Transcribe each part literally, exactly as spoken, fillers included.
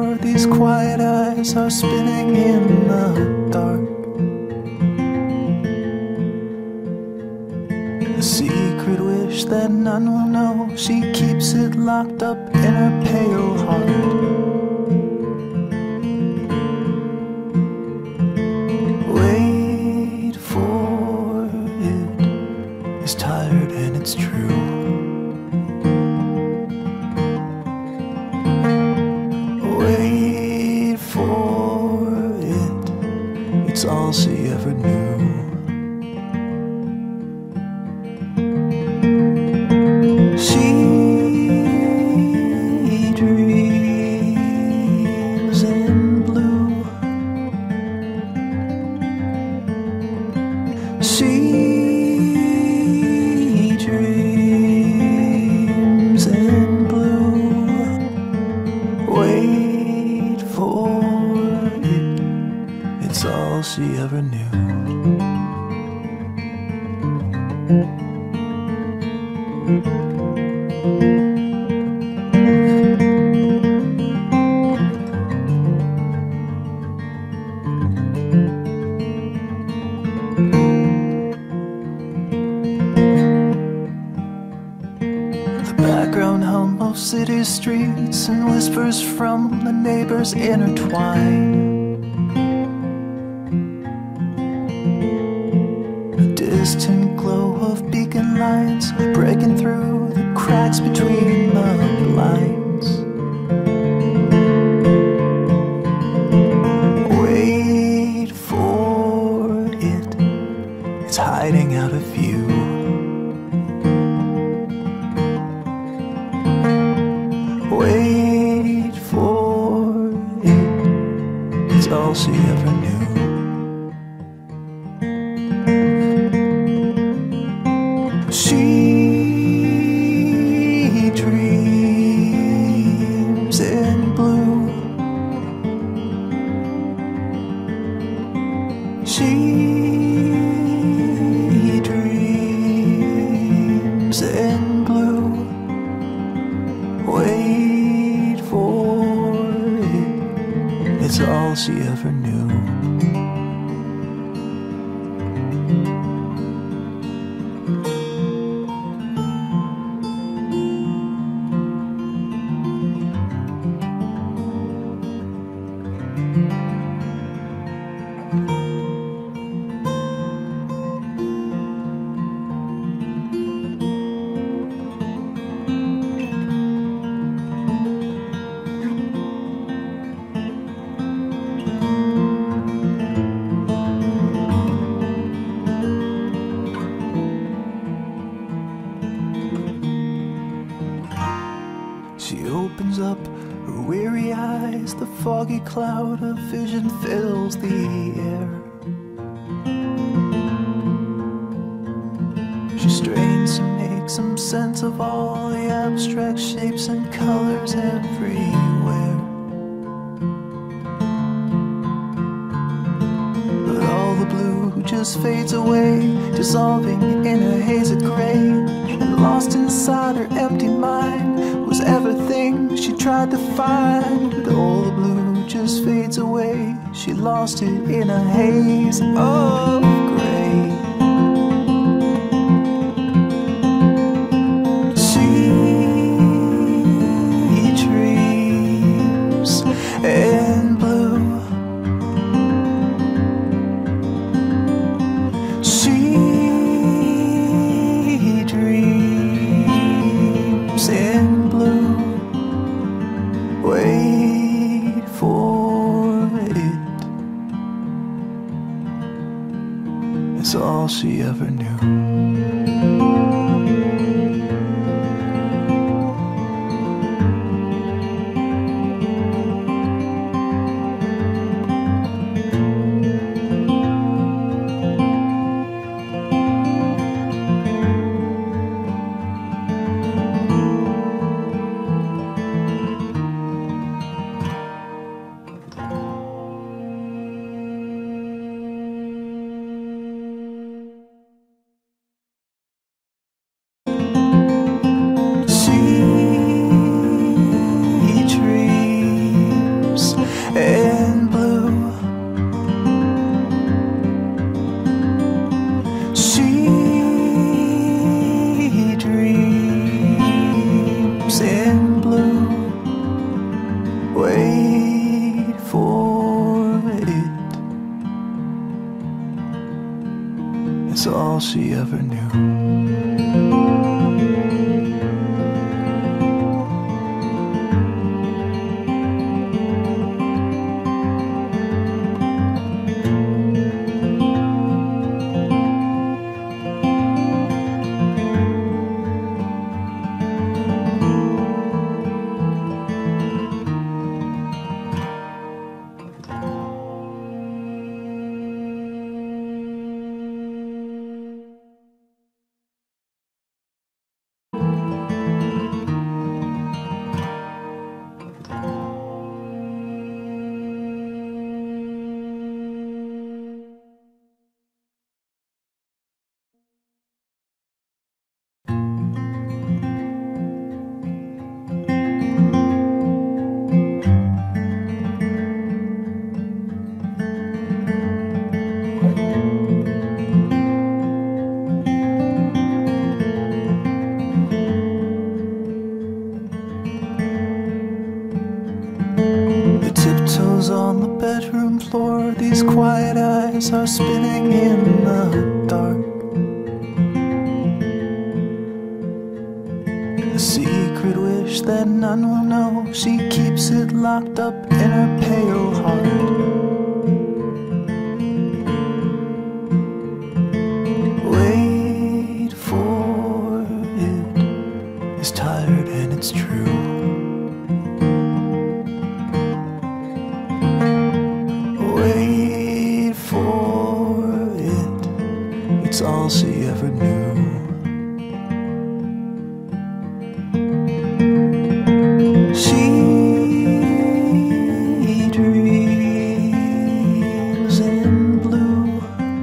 more, these quiet eyes are spinning in the dark. A secret wish that none will know, she keeps it locked up in her pale heart. Wait for it, it's tired and it's true. Wait for it, it's all she ever knew. She dreams in blue. She dreams in blue. Wait for it, it's all she ever knew. The background hum of city streets and whispers from the neighbors intertwine. The distant glow of beacon lights breaking through the cracks between the blinds. Wait for it, it's hiding out of view. Wait for it, it's all she ever knew. She dreams in blue. She dreams in blue. Wait for it, it's all she ever knew. She opens up her weary eyes, the foggy cloud of vision fills the air. She strains to make some sense of all the abstract shapes and colors everywhere. But all the blue just fades away, dissolving in a haze of gray. And lost inside her empty mind was everything she tried to find. But all the blue just fades away, she lost it in a haze of gray. She dreams in blue. She dreams in blue. Wait for it, it's all she ever knew. It's all she ever knew. On the bedroom floor, these quiet eyes are spinning in the dark. A secret wish that none will know, she keeps it locked up in her pale heart. Wait for it, it's tired and it's true. Wait for it, it's all she ever knew. She dreams in blue.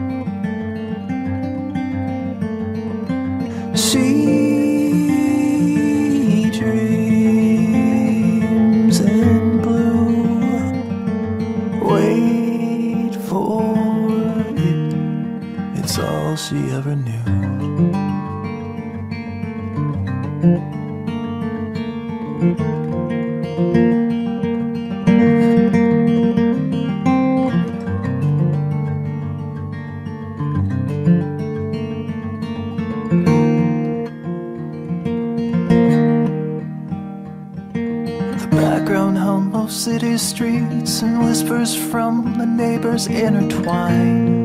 She dreams in blue. Wait for it, it's all she ever knew. The background hum of city streets and whispers from the neighbors intertwine.